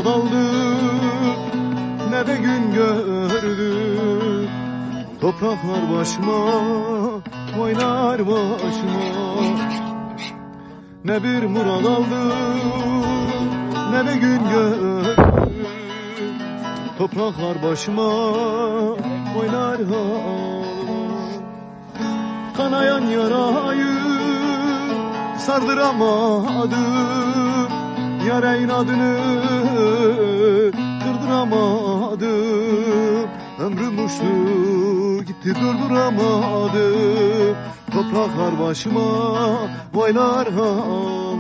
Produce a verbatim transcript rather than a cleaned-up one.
murad aldık, ne de gün gördük. Topraklar başıma, oynar başıma. Ne bir murad aldık, ne de gün gördük. Topraklar başıma, oynar başıma. Kanayan yarayı sardıramadım, yar inadını kırdıramadım. Ömrüm uçtu gitti durduramadım. Topraklar başıma, vaylar ha.